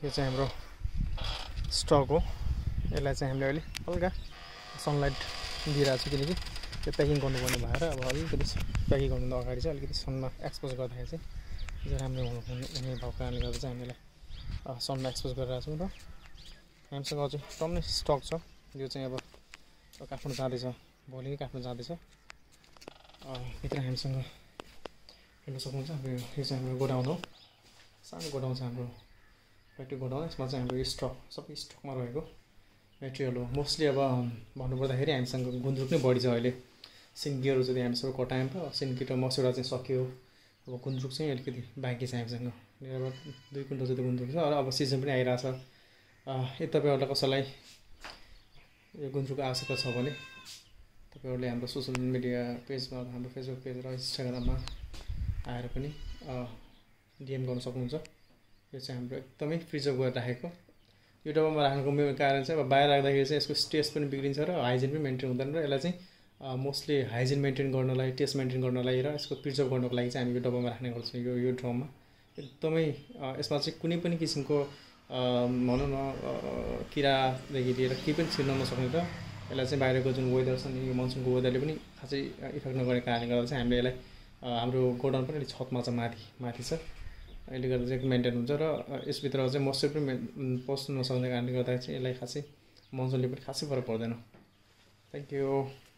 यो चाहिँ हाम्रो स्टक हो। यसलाई चाहिँ हामीले अहिले हल्का सनलाइट दिइरहेको छु किनकि त्यो प्याकिङ गर्नुपर्ने भएर अब अलिकति प्याकिङ गर्नु अगाडि चाहिँ अलिकति सनमा एक्सपोज गर्दाखेरि चाहिँ राम्रो हुने भएको कारणले गर्दा चाहिँ हामीले सनमा एक्सपोज गरिरहेको छौँ र हामीसँग अझै टन्नै स्टक छ। यो चाहिँ अब काट्नु जाँदैछ, भोलि नै काट्नु जाँदैछ। भित्र हामीसँग हेर्न सक्नुहुन्छ यो चाहिँ हाम्रो गोडाउन हो। सानो गोडाउन छ हाम्रो फ्याक्ट्री गोडाउन। यसमा चाहिँ हाम्रो स्टक सबै स्टकमा रहेको मेटेरियल हो। मोस्टली अब भन्नुपर्दाखेरि हामीसँग गुन्द्रुक नै बढी छ अहिले। सिन्कीहरू जति हामीसँग कटायौँ त सिन्की र मस्यौडा चाहिँ सक्यो। अब गुन्द्रुक चाहिँ अलिकति बाँकी छ हामीसँग। अब 2 कुइन्टल जति गुन्द्रुक छ र अब सिजन पनि आइरहेछ। यदि तपाईँहरूलाई कसैलाई यो गुन्द्रुकको आवश्यकता छ भने तपाईँहरूले हाम्रो सोसियल मिडिया पेजमा हाम्रो फेसबुक पेज र इन्स्टाग्राममा आएर पनि डिएम गर्न सक्नुहुन्छ। यो चाहिँ हाम्रो एकदमै प्रिजर्भ गरेर राखेको। यो डब्बामा राख्नुको मेन कारण चाहिँ अब बाहिर राख्दाखेरि चाहिँ यसको टेस्ट पनि बिग्रिन्छ र हाइजिन पनि मेन्टेन हुँदैन र यसलाई चाहिँ मोस्टली हाइजिन मेन्टेन गर्नलाई, टेस्ट मेन्टेन गर्नलाई र यसको प्रिजर्भ गर्नको लागि चाहिँ हामी यो डब्बामा राख्ने गर्छौँ। यो ड्रममा एकदमै यसमा चाहिँ कुनै पनि किसिमको भनौँ न किरादेखि लिएर केही पनि छिर्न नसक्ने र यसलाई चाहिँ बाहिरको जुन वेदर छ नि यो मनसुनको वेदरले पनि खासै इफेक्ट नगरेको कारणले गर्दा चाहिँ हामीले यसलाई हाम्रो गोडाउन पनि अलिक छतमा छ, माथि छ। अहिले गर्दा चाहिँ मेन्टेन हुन्छ र यसभित्र चाहिँ मोइस्चर पनि पस्नु नसक्ने कारणले गर्दा चाहिँ यसलाई खासै मनसुनले पनि खासै फरक पर्दैन। Thank you.